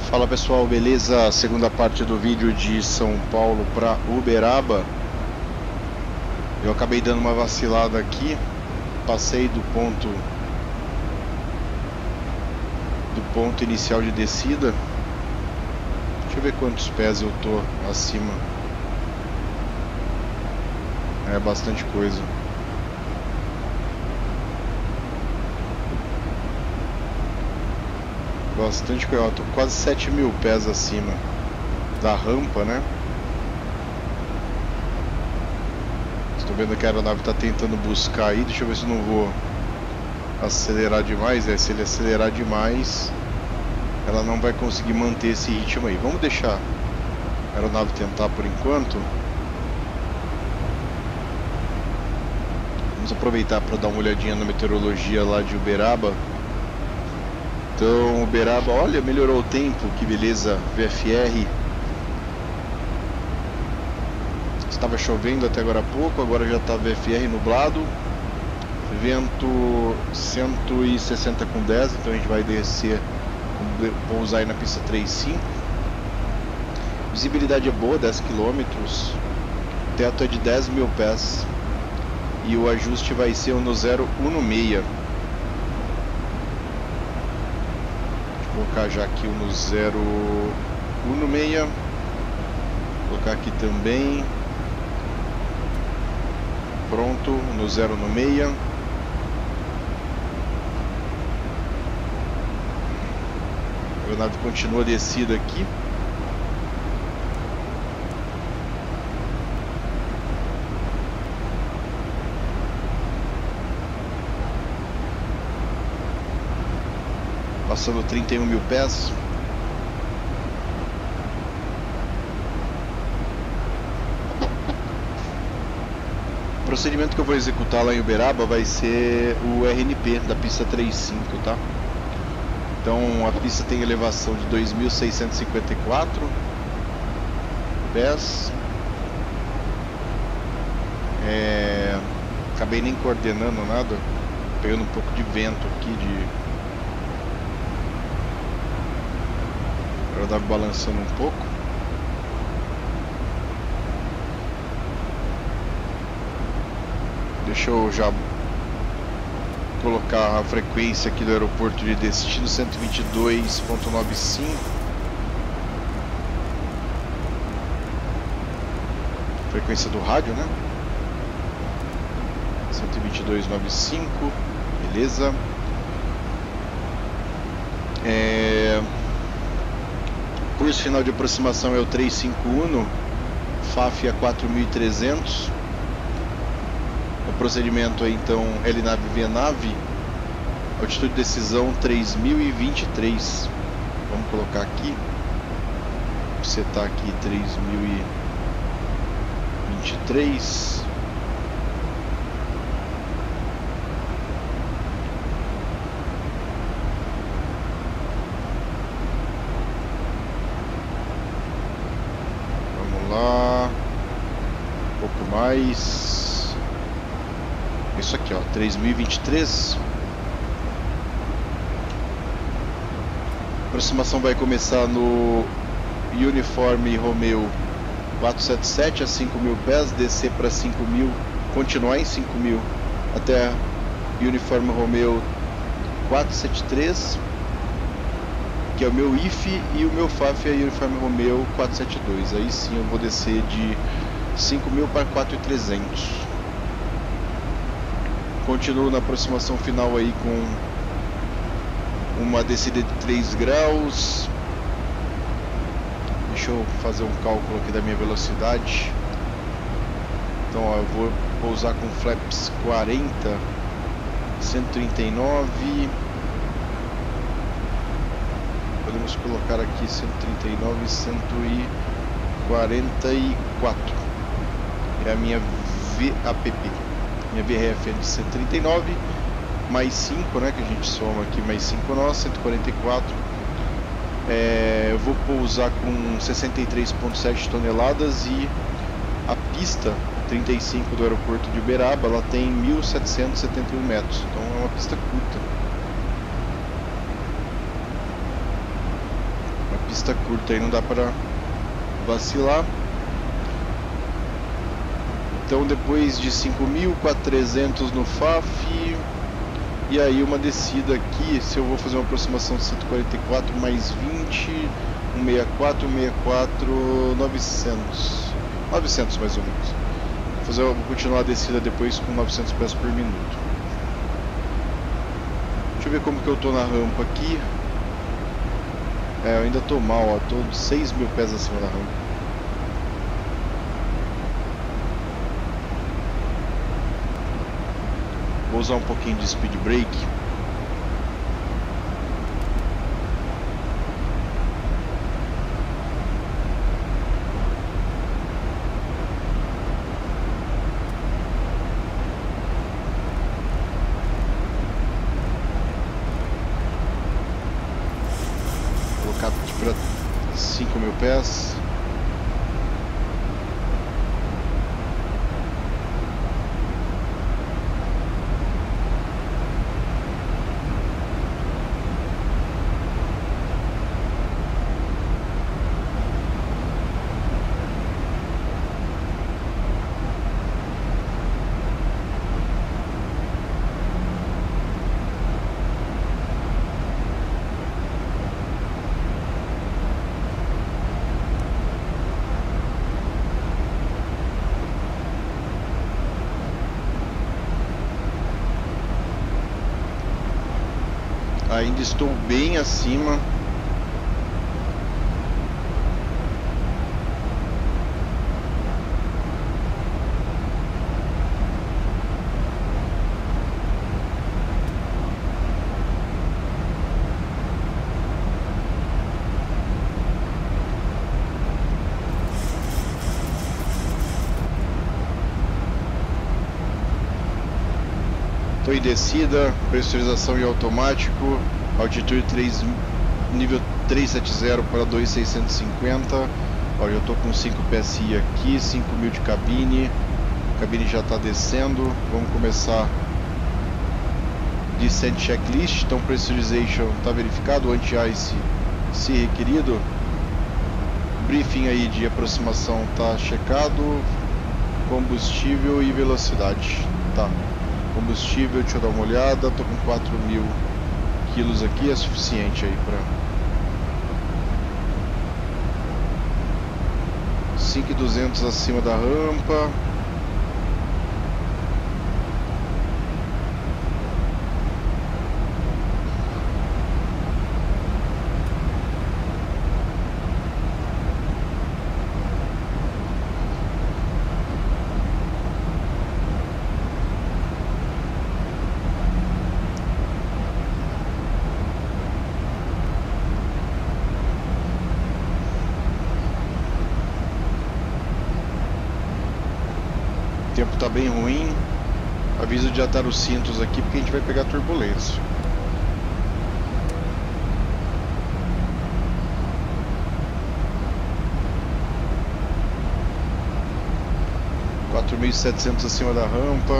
Fala pessoal, beleza? Segunda parte do vídeo de São Paulo para Uberaba. Eu acabei dando uma vacilada aqui, passei do ponto inicial de descida. Deixa eu ver quantos pés eu tô acima. É bastante coisa. Bastante coisa, eu tô quase 7.000 pés acima da rampa, né? Estou vendo que a aeronave está tentando buscar aí, deixa eu ver se eu não vou acelerar demais. Se ele acelerar demais, ela não vai conseguir manter esse ritmo aí. Vamos deixar a aeronave tentar por enquanto. Vamos aproveitar para dar uma olhadinha na meteorologia lá de Uberaba. Então, Uberaba, olha, melhorou o tempo, que beleza, VFR. Estava chovendo até agora há pouco, agora já está VFR nublado. Vento 160 com 10, então a gente vai descer, pousar aí na pista 35. Visibilidade é boa, 10 km. O teto é de 10.000 pés. E o ajuste vai ser no 016. Vou colocar já aqui no 016. Vou colocar aqui também. Pronto, no 016. A aeronave continua descida aqui. Passando 31.000 pés. O procedimento que eu vou executar lá em Uberaba vai ser o RNP da pista 35, tá? Então a pista tem elevação de 2.654 pés. Acabei nem coordenando nada, pegando um pouco de vento aqui, a aeronave balançando um pouco. Deixa eu já colocar a frequência aqui do aeroporto de destino, 122.95. Frequência do rádio, né? 122.95, beleza. Curso final de aproximação é o 351, FAF a 4.300. O procedimento é então LNAV VNAV, altitude de decisão 3.023. Vamos colocar aqui, vou setar aqui 3.023. Vamos lá, um pouco mais. Isso aqui, ó, 3.023. A aproximação vai começar no Uniforme Romeo 477 a 5.000 pés, descer para 5.000, continuar em 5.000 até Uniforme Romeo 473, que é o meu IF, e o meu FAF é Uniforme Romeo 472. Aí sim eu vou descer de 5.000 para 4.300. Continuo na aproximação final aí com uma descida de 3 graus. Deixa eu fazer um cálculo aqui da minha velocidade. Então, ó, eu vou pousar com flaps 40, 139. Podemos colocar aqui 139, 144. É a minha VAPP. Minha VRF é de 139, mais 5, né, que a gente soma aqui, mais 5 nós, 144. Eu vou pousar com 63,7 toneladas e a pista 35 do aeroporto de Uberaba, ela tem 1.771 metros, então é uma pista curta. Uma Pista curta aí, não dá para vacilar. Então depois de 5.000, 4.300 no FAF. E aí uma descida aqui, se eu vou fazer uma aproximação de 144 mais 20, 164, 164, 900. 900 mais ou menos. Vou continuar a descida depois com 900 pés por minuto. Deixa eu ver como que eu tô na rampa aqui. Eu ainda tô mal, ó, tô 6.000 pés acima da rampa. Vou usar um pouquinho de speed brake. Vou colocar aqui para 5.000 pés. Ainda estou bem acima. Estou em descida, pressurização em automático, altitude 3, nível 370 para 2.650. Ó, já estou com 5 PSI aqui, 5.000 de cabine. A cabine já está descendo. Vamos começar Descent Checklist. Então, Pressurization está verificado, Anti-Ice se requerido. Briefing aí de aproximação está checado. Combustível e velocidade. Tá. Combustível, deixa eu dar uma olhada. Tô com 4.000 quilos aqui, é suficiente aí para 5.200 acima da rampa. O tempo está bem ruim. Aviso de atar os cintos aqui porque a gente vai pegar turbulência. (4.700) acima da rampa.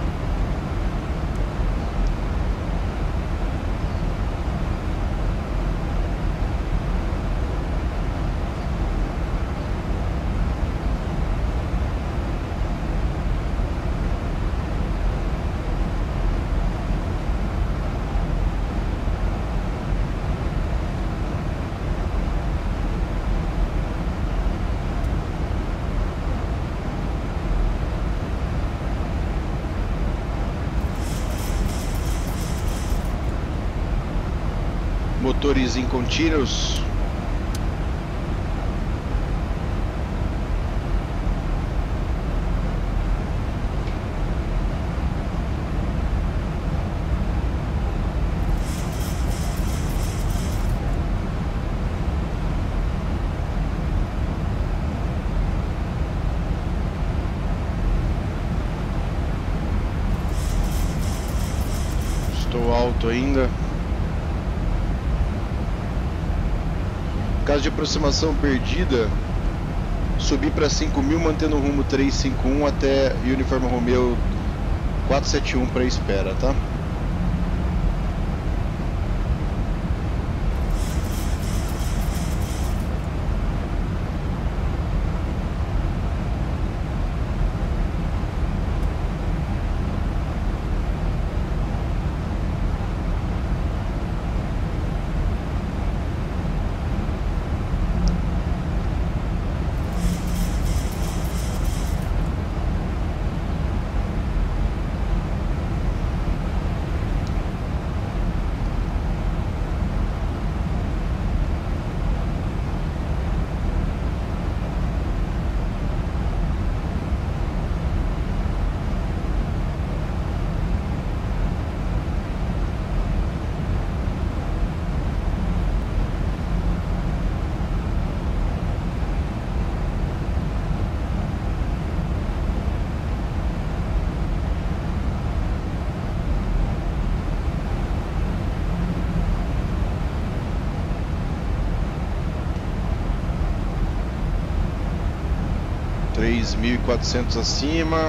Motores em contínuos. Estou alto ainda. Caso de aproximação perdida, subir para 5.000, mantendo o rumo 351 até Uniforme Romeo 471 para espera, tá? 3.400 acima.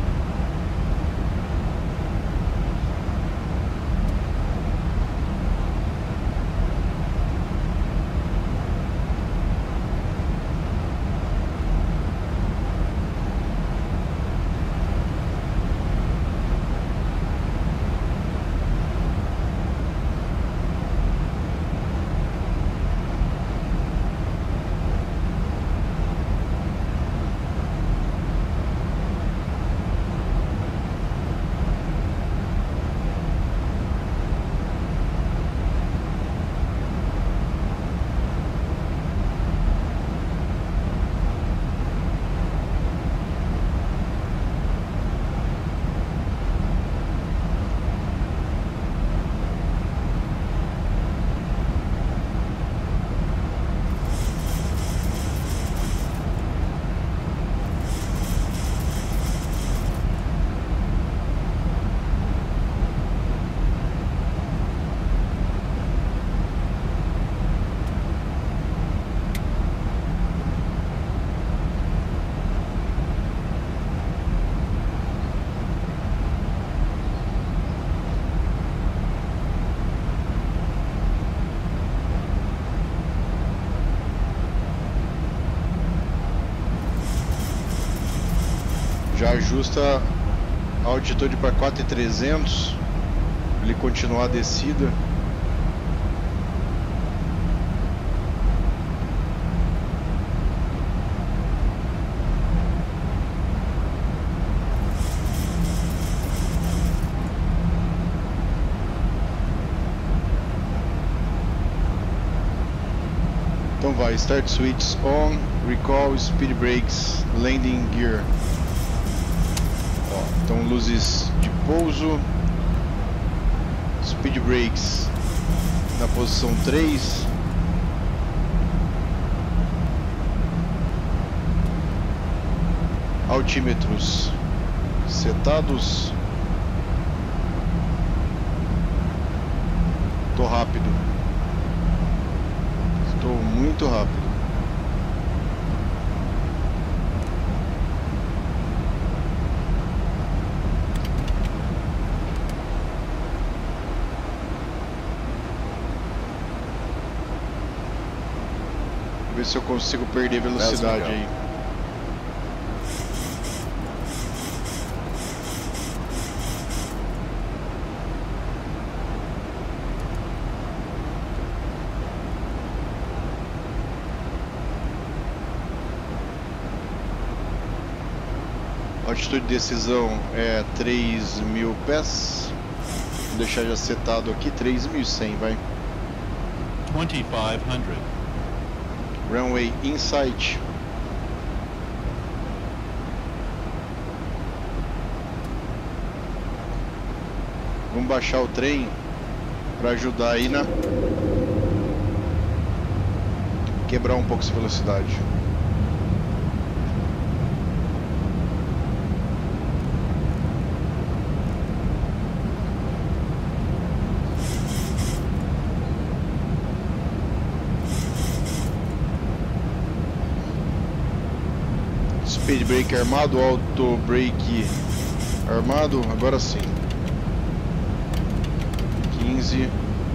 Já ajusta a altitude para 4.300, ele continuar a descida. Então vai, start switch on, recall, speed brakes, landing gear. Ó, então luzes de pouso, speed brakes na posição 3. Altímetros setados. Tô rápido. Estou muito rápido. Vou ver se eu consigo perder velocidade aí. A altitude de decisão é 3.000 pés. Vou deixar já setado aqui, 3.100, vai. 2,500. Runway Insight. Vamos baixar o trem para ajudar aí na quebrar um pouco essa velocidade. Speed brake armado, auto brake armado, agora sim. 15.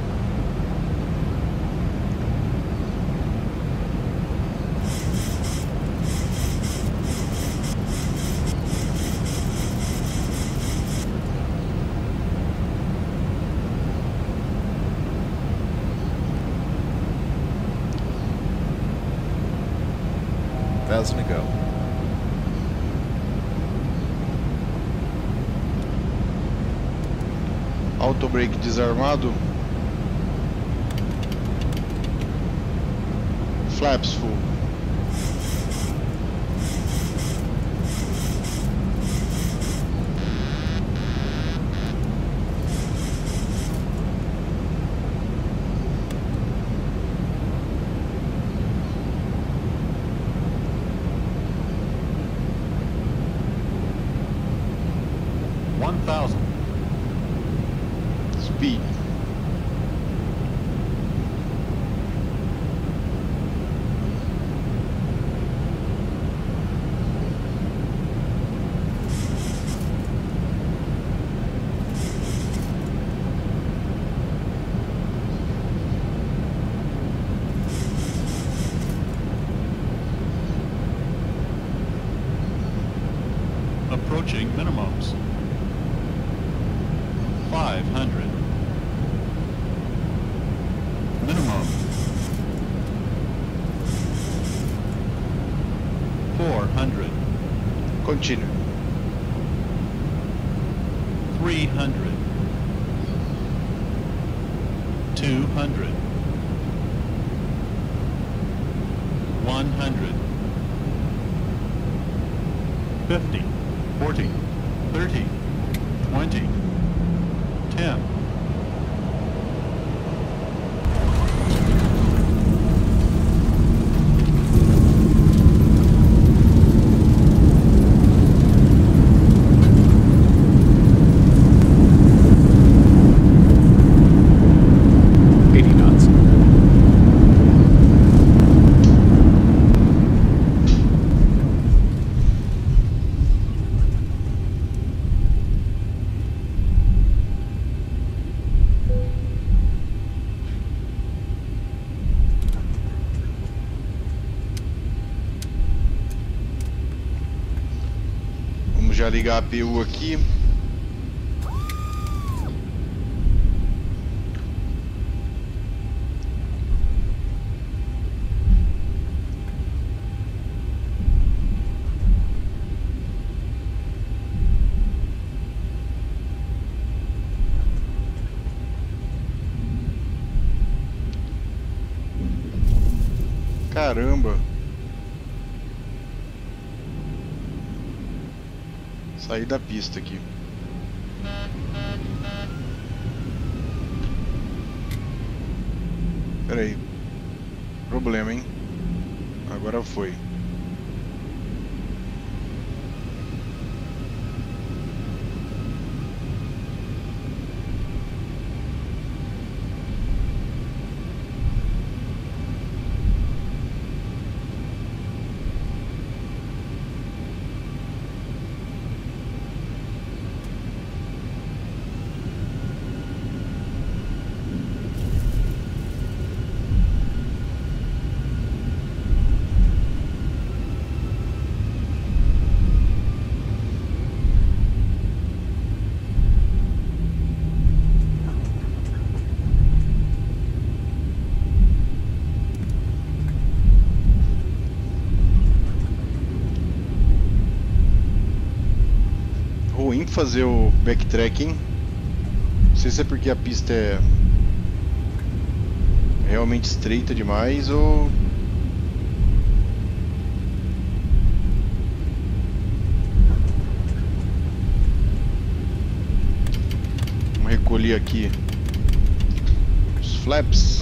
That's to go. Auto brake desarmado. Flaps full. Speed. Continue. 300. 200. 100. 50. 40. 30. 20. 10. Já ligar a APU aqui. Caramba. Sair da pista aqui. Pera aí. Problema, hein? Agora foi. Ruim fazer o backtracking. Não sei se é porque a pista é realmente estreita demais ou... Vamos recolher aqui os flaps.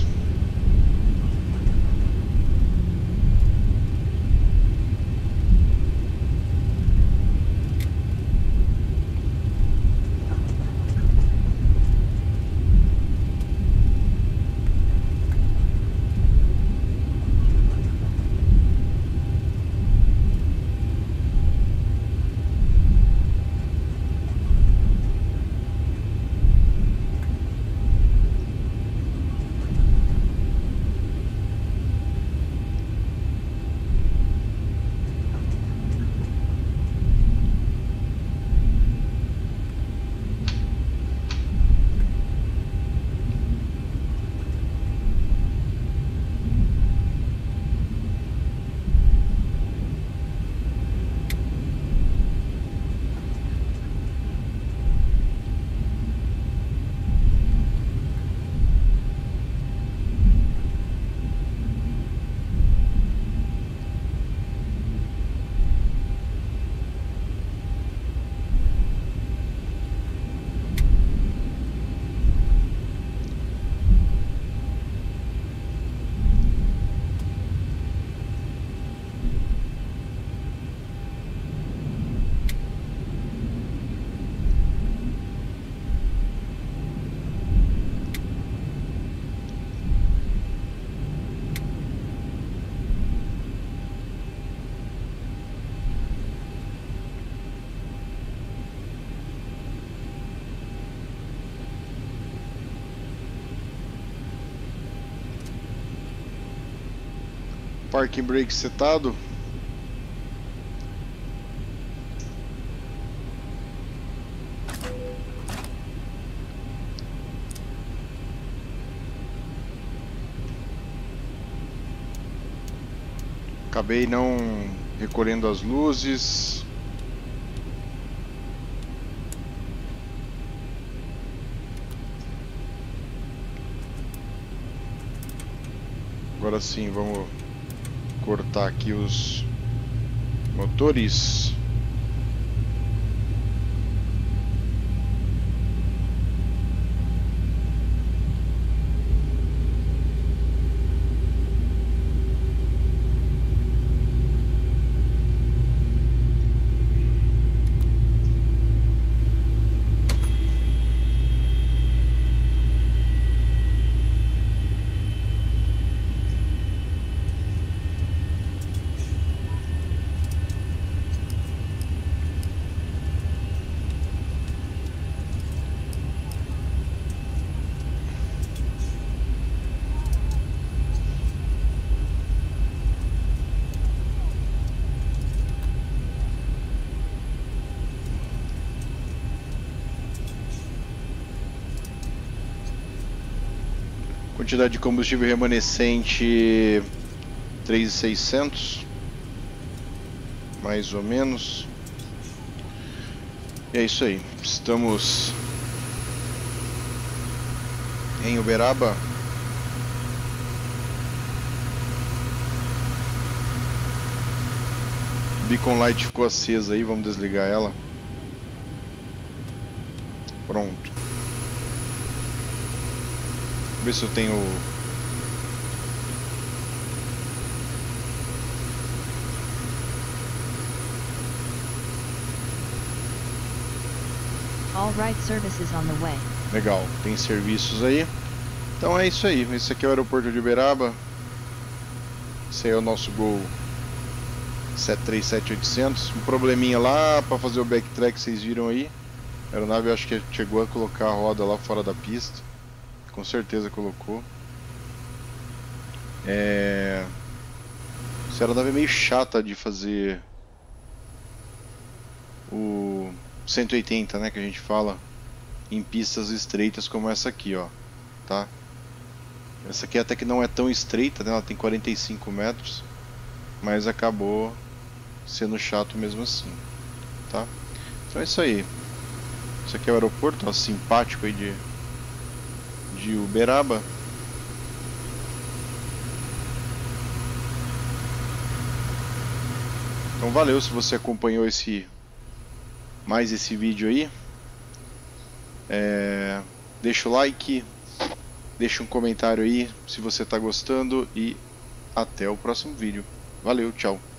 Parking brake setado. Acabei não recolhendo as luzes. Agora sim, vamos cortar aqui os motores. Quantidade de combustível remanescente 3.600, mais ou menos. E é isso aí. Estamos em Uberaba. Beacon Light ficou acesa aí, vamos desligar ela. Pronto. Ver se eu tenho. All right, services on the way. Legal, tem serviços aí. Então é isso aí. Esse aqui é o aeroporto de Uberaba. Esse aí é o nosso Gol 737-800. Um probleminha lá para fazer o backtrack, vocês viram aí. A aeronave acho que chegou a colocar a roda lá fora da pista. Com certeza colocou. Essa aeronave é meio chata de fazer o 180, né, que a gente fala, em pistas estreitas como essa aqui, ó, tá? Essa aqui até que não é tão estreita, né? Ela tem 45 metros, mas acabou sendo chato mesmo assim, tá? Então é isso aí. Esse aqui é o aeroporto, ó, simpático aí de Uberaba. Então valeu se você acompanhou mais esse vídeo aí. Deixa o like, deixa um comentário aí se você está gostando e até o próximo vídeo. Valeu, tchau.